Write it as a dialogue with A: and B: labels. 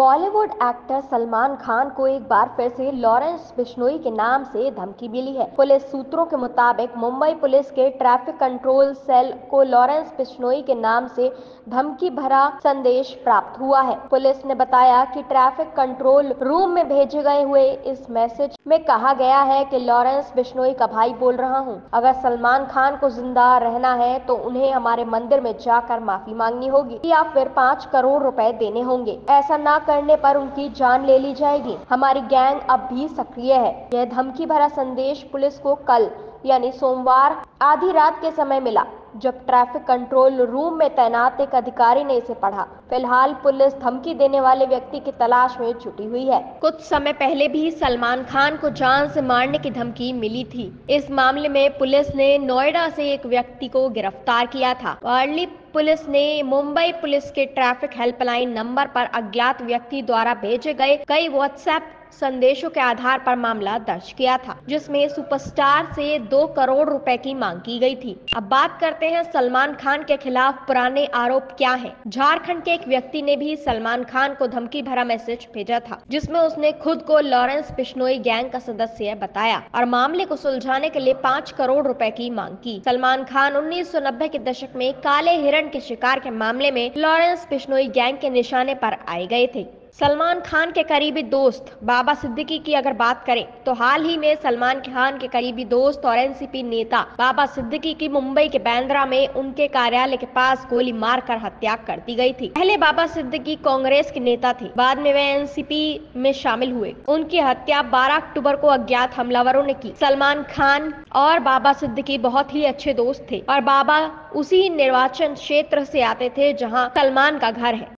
A: Bollywood actor Salman Khan को एक बार फिर से लॉरेंस बिश्नोई के नाम से धमकी मिली है। पुलिस सूत्रों के मुताबिक मुंबई पुलिस के ट्रैफिक कंट्रोल सेल को लॉरेंस बिश्नोई के नाम से धमकी भरा संदेश प्राप्त हुआ है। पुलिस ने बताया कि ट्रैफिक कंट्रोल रूम में भेजे गए हुए इस मैसेज में कहा गया है कि लॉरेंस बिश्नोई का भाई बोल रहा हूं। अगर सलमान खान को जिंदा रहना है तो उन्हें हमारे मंदिर में जाकर माफी मांगनी होगी या फिर 5 करोड़ रुपए देने होंगे। ऐसा ना करने पर उनकी जान ले ली जाएगी। हमारी गैंग अब भी सक्रिय है। यह धमकी भरा संदेश पुलिस को कल यानी सोमवार आधी रात के समय मिला, जब ट्रैफिक कंट्रोल रूम में तैनात एक अधिकारी ने इसे पढ़ा। फिलहाल पुलिस धमकी देने वाले व्यक्ति की तलाश में जुटी हुई है। कुछ समय पहले भी सलमान खान को जान से मारने की धमकी मिली थी। इस मामले में पुलिस ने नोएडा से एक व्यक्ति को गिरफ्तार किया था। वारली पुलिस ने मुंबई पुलिस के ट्रैफिक हेल्पलाइन नंबर पर अज्ञात व्यक्ति द्वारा भेजे गए कई व्हाट्सएप संदेशों के आधार पर मामला दर्ज किया था, जिसमें सुपरस्टार से 2 करोड़ रुपए की मांग की गई थी। अब बात करते हैं सलमान खान के खिलाफ पुराने आरोप क्या हैं। झारखंड के एक व्यक्ति ने भी सलमान खान को धमकी भरा मैसेज भेजा था, जिसमें उसने खुद को लॉरेंस बिश्नोई गैंग का सदस्य बताया और मामले को सुलझाने के लिए 5 करोड़ रुपए की मांग की। सलमान खान 1990 के दशक में काले हिरण के शिकार के मामले में लॉरेंस बिश्नोई गैंग के निशाने पर आए गए थे। सलमान खान के करीबी दोस्त बाबा सिद्दीकी की अगर बात करें तो हाल ही में सलमान खान के करीबी दोस्त और एनसीपी नेता बाबा सिद्दीकी की मुंबई के बांद्रा में उनके कार्यालय के पास गोली मारकर हत्या कर दी गई थी। पहले बाबा सिद्दीकी कांग्रेस के नेता थे, बाद में वे एनसीपी में शामिल हुए। उनकी हत्या 12 अक्टूबर को अज्ञात हमलावरों ने की। सलमान खान और बाबा सिद्दीकी बहुत ही अच्छे दोस्त थे और बाबा उसी निर्वाचन क्षेत्र से आते थे जहाँ सलमान का घर है।